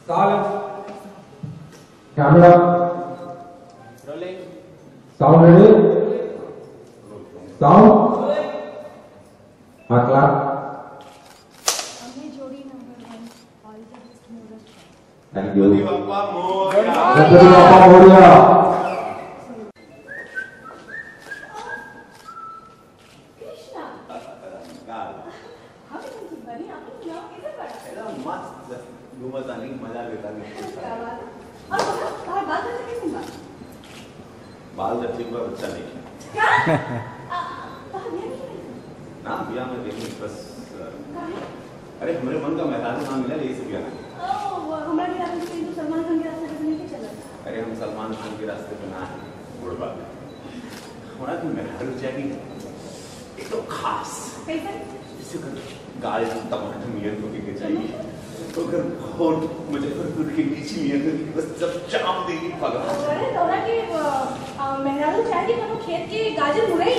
Silence. Camera. Rolling. Sound ready? Sound. Clap. Thank you. Jodi Bappa Moria. बाल बच्चे को बच्चा नहीं क्या? ना बिया में देखने बस अरे हमारे मन का मैदान नाम मिला यही से बिया नहीं हमारे रास्ते पे तो सलमान खान के रास्ते पे नहीं चला अरे हम सलमान खान के रास्ते पे ना है बुढ़वा हमारा तो मैदान जाएगी एक तो खास कैसे इसे कर गाल टमाटर मियन को के चाहिए तो अगर होट मुजफ्फरपुर के नीचे मियन बस जब चाप देगी पगा अरे तोरा के मेहरारू चाहिए तो खेत के गाजर मुरई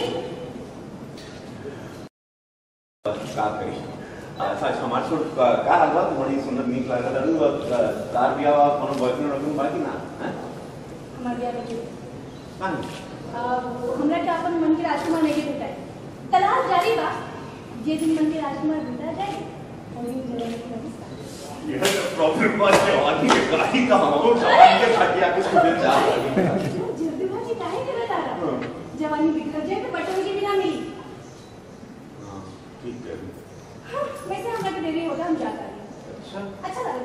का करी अच्छा हमारे छोड़ का हलवा तुम्हारी सुंदर नीक लागल रहू तार बिया वा कोनो बॉयफ्रेंड रखूं बाकी ना हैं हमार बिया में हां हमरा के अपन मन के राजकुमार नहीं भेटाई तलाश जारी बा जे दिन मन के राजकुमार भेटा जाए और दिन जरूर ये प्रॉब्लम बात है आदमी के गाड़ी का हमको जवानी के खटिया के स्टूडेंट जा जल्दीबाजी काहे करत आ रहा जवानी बिगड़ जाए तो बटन के बिना मिली हां ठीक है वैसे हमरा के देरी होगा हम जाता है अच्छा लगा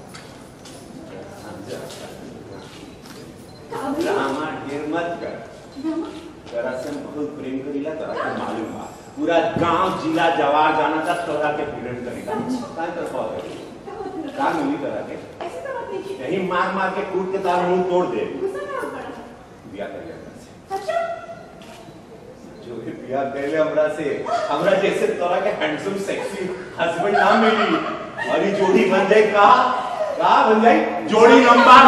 ड्रामा ढेर मत कर तेरा से बहुत प्रेम करीला तेरा को मालूम बा पूरा गांव जिला जवार जाना था तोरा के पीरियड करेगा काय तर बहुत है का मिली करा के ऐसे तो बात नहीं यही मार मार के कूद के तार मुंह तोड़ दे गुस्सा ना हो पड़ा बिया कर लिया अच्छा जो भी बिया पहले हमरा जैसे तोरा के हैंडसम सेक्सी हस्बैंड ना मिली और ये जोड़ी बन जाए का बन जाए जोड़ी नंबर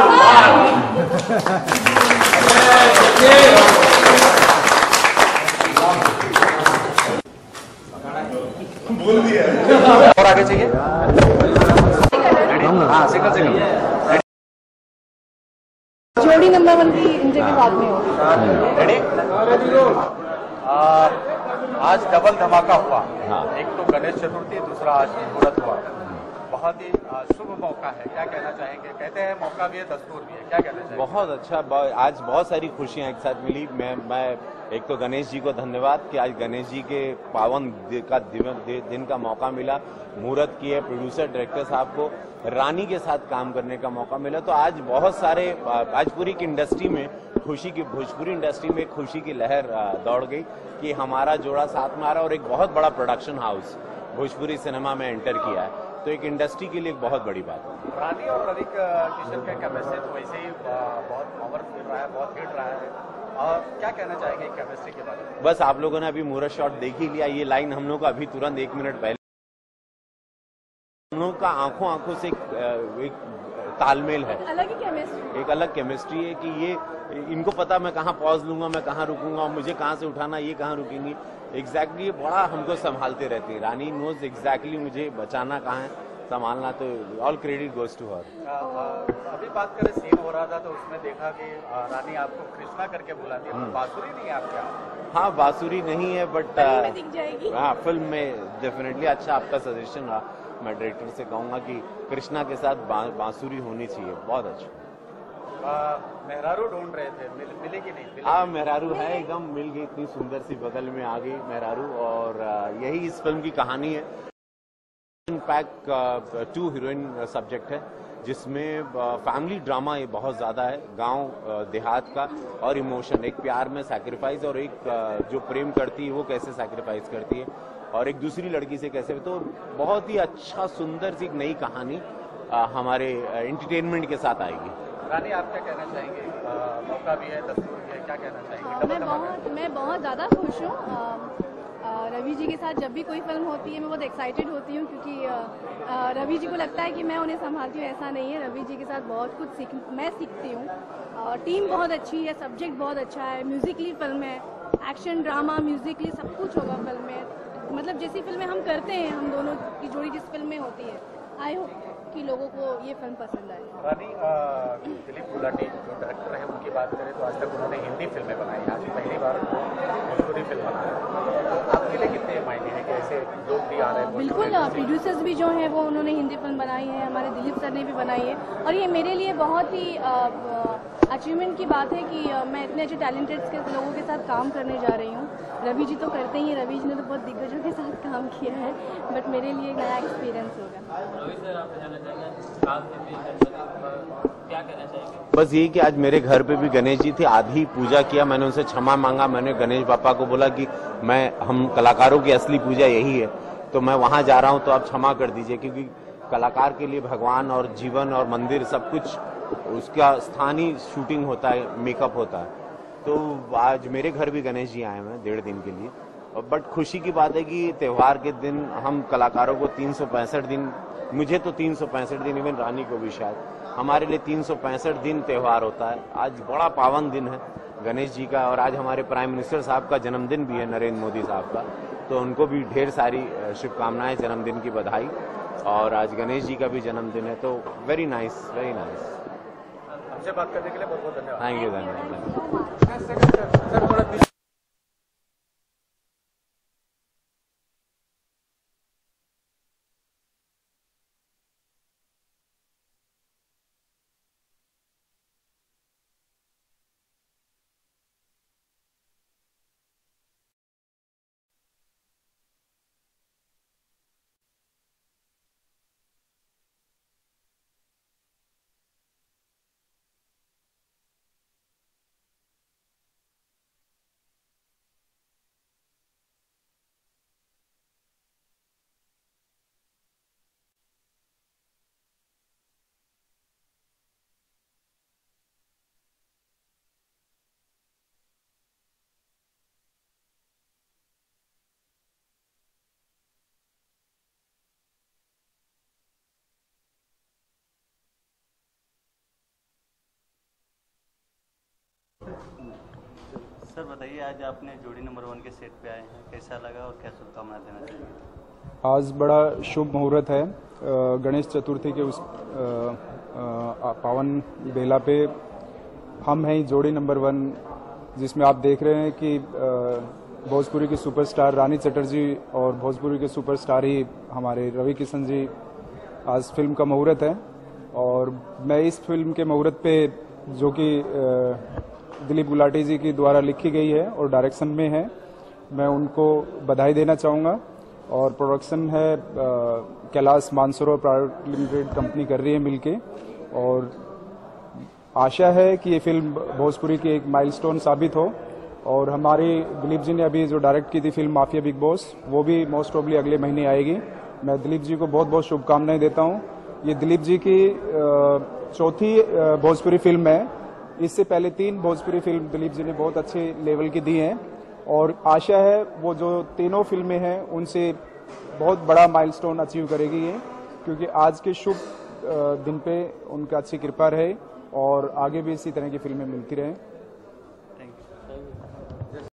1 बोल दिया और आगे चाहिए हाँ सिंगल जोड़ी नंबर 1 की इंटरव्यू बाद में हो रेडी आज डबल धमाका हुआ एक तो गणेश चतुर्थी दूसरा आज मुहूर्त हुआ बहुत ही शुभ मौका है क्या कहना चाहेंगे कहते हैं मौका भी है दस्तूर भी है क्या कहना चाहेंगे बहुत अच्छा आज बहुत सारी खुशियां एक साथ मिली मैं एक तो गणेश जी को धन्यवाद कि आज गणेश जी के पावन दिन का मौका मिला मुहूर्त की है प्रोड्यूसर डायरेक्टर साहब को रानी के साथ काम करने का मौका मिला तो आज बहुत सारे आज पूरी की इंडस्ट्री में खुशी की भोजपुरी इंडस्ट्री में खुशी की लहर दौड़ गई कि हमारा जोड़ा साथ में आ रहा और एक बहुत बड़ा प्रोडक्शन हाउस भोजपुरी सिनेमा में एंटर किया है तो एक इंडस्ट्री के लिए एक बहुत बड़ी बात है रानी और रवि किशन का केमिस्ट्री तो वैसे ही बहुत पावरफुल रहा है बहुत हिट रहा है और क्या कहना चाहेंगे केमिस्ट्री के बारे में बस आप लोगों ने अभी मुहूर्त शॉट देख ही लिया ये लाइन हम लोग का अभी तुरंत 1 मिनट पहले हम लोग का आंखों से एक तालमेल है एक अलग केमिस्ट्री है कि ये इनको पता मैं कहाँ पॉज लूंगा मैं कहाँ रुकूंगा मुझे कहाँ से उठाना ये कहाँ रुकेंगी एग्जैक्टली बड़ा हमको संभालते रहती है रानी नोज एग्जैक्टली मुझे बचाना कहाँ है संभालना तो all credit goes to her अभी बात करें सीन हो रहा था तो उसमें देखा कि रानी आपको कृष्णा करके बुलाती है बांसुरी नहीं है आपके हाँ बांसुरी नहीं है बट दिख जाएगी हाँ फिल्म में डेफिनेटली अच्छा आपका सजेशन रहा मैं डायरेक्टर से कहूंगा कि कृष्णा के साथ बांसुरी होनी चाहिए बहुत अच्छा मेहरारू ढूंढ रहे थे मिलेगी नहीं हाँ मेहरारू है एकदम मिल गई इतनी सुंदर सी बगल में आ गई मेहरारू और यही इस फिल्म की कहानी है इनफैक्ट 2 हीरोइन सब्जेक्ट है जिसमें फैमिली ड्रामा ये बहुत ज्यादा है गांव देहात का और इमोशन एक प्यार में सैक्रिफाइस और एक जो प्रेम करती है वो कैसे सैक्रिफाइस करती है और एक दूसरी लड़की से कैसे तो बहुत ही अच्छा सुंदर सी एक नई कहानी हमारे एंटरटेनमेंट के साथ आएगी रानी आप क्या कहना चाहेंगे मौका भी है दस्तूर भी है क्या कहना चाहेंगे मैं बहुत ज़्यादा खुश हूँ रवि जी के साथ जब भी कोई फिल्म होती है मैं बहुत एक्साइटेड होती हूँ क्योंकि रवि जी को लगता है कि मैं उन्हें संभालती हूँ ऐसा नहीं है रवि जी के साथ बहुत कुछ मैं सीखती हूँ टीम बहुत अच्छी है सब्जेक्ट बहुत अच्छा है म्यूजिकली फिल्म है एक्शन ड्रामा म्यूजिकली सब कुछ होगा फिल्म में मतलब जैसी फिल्में हम करते हैं हम दोनों की जोड़ी जिस फिल्म में होती है आई होप कि लोगों को ये फिल्म पसंद आए। रानी, दिलीप गुलाटी जो डायरेक्टर है उनकी बात करें तो आज तक उन्होंने हिंदी फिल्में बनाई, आज पहली बार भोजपुरी फिल्म बना रहे हैं, तो आपके लिए कितने मायने हैं कि ऐसे लोग भी आ रहे हैं? बिल्कुल, प्रोड्यूसर्स भी जो हैं वो उन्होंने हिंदी फिल्म बनाई है, हमारे दिलीप सर ने भी बनाई है, और ये मेरे लिए बहुत ही अचीवमेंट की बात है कि मैं इतने अच्छे टैलेंटेड लोगों के साथ काम करने जा रही हूँ। रवि जी तो करते ही हैं, रवि जी ने तो बहुत दिग्गजों के साथ काम किया है, बट मेरे लिए एक नया एक्सपीरियंस होगा। रवि सर, आप जानना चाहेंगे क्या कहना चाहेंगे? बस यही कि आज मेरे घर पे भी गणेश जी थे, आधी पूजा किया, मैंने उनसे क्षमा मांगा। मैंने गणेश बापा को बोला कि हम कलाकारों की असली पूजा यही है, तो मैं वहां जा रहा हूं, तो आप क्षमा कर दीजिए, क्योंकि कलाकार के लिए भगवान और जीवन और मंदिर सब कुछ उसका स्थानीय शूटिंग होता है, मेकअप होता है। तो आज मेरे घर भी गणेश जी आए हैं 1.5 दिन के लिए, और बट खुशी की बात है कि त्योहार के दिन हम कलाकारों को 365 दिन, मुझे तो 365 दिन, इवन रानी को भी शायद, हमारे लिए 365 दिन त्योहार होता है। आज बड़ा पावन दिन है गणेश जी का, और आज हमारे प्राइम मिनिस्टर साहब का जन्मदिन भी है, नरेंद्र मोदी साहब का, तो उनको भी ढेर सारी शुभकामनाएं, जन्मदिन की बधाई। और आज गणेश जी का भी जन्मदिन है, तो वेरी नाइस, वेरी नाइस। हमसे बात करने के लिए बहुत बहुत धन्यवाद। थैंक यू, धन्यवाद। सर थोड़ा सर बताइए, आज आपने जोड़ी नंबर 1 के सेट पे आए हैं, कैसा लगा और क्या शुभकामना देना चाहिए? आज बड़ा शुभ मुहूर्त है, गणेश चतुर्थी के उस पावन बेला पे हम हैं जोड़ी नंबर 1, जिसमें आप देख रहे हैं कि भोजपुरी के सुपरस्टार रानी चटर्जी और भोजपुरी के सुपरस्टार ही हमारे रवि किशन जी, आज फिल्म का मुहूर्त है। और मैं इस फिल्म के मुहूर्त पे, जो कि दिलीप गुलाटी जी की द्वारा लिखी गई है और डायरेक्शन में है, मैं उनको बधाई देना चाहूँगा। और प्रोडक्शन है Kailash Mansarovar private limited company कर रही है मिलके, और आशा है कि ये फिल्म भोजपुरी की एक माइलस्टोन साबित हो। और हमारी दिलीप जी ने अभी जो डायरेक्ट की थी फिल्म माफिया बिग बॉस, वो भी मोस्ट प्रोबेबली अगले महीने आएगी। मैं दिलीप जी को बहुत बहुत शुभकामनाएं देता हूँ। ये दिलीप जी की चौथी भोजपुरी फिल्म है, इससे पहले 3 भोजपुरी फिल्म दिलीप जी ने बहुत अच्छे लेवल की दी हैं, और आशा है वो जो तीनों फिल्में हैं उनसे बहुत बड़ा माइलस्टोन अचीव करेगी ये, क्योंकि आज के शुभ दिन पे उनका अच्छी कृपा रहे और आगे भी इसी तरह की फिल्में मिलती रहें।